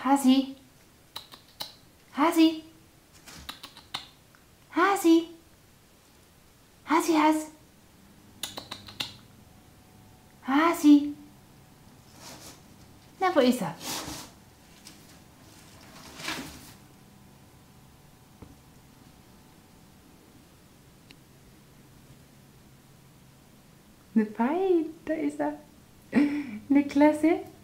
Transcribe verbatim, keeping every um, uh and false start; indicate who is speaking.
Speaker 1: Hasi. Hasi. Hasi. Hasi, Has. Hasi. Na, wo ist er? Fein, da ist er. Eine Klasse.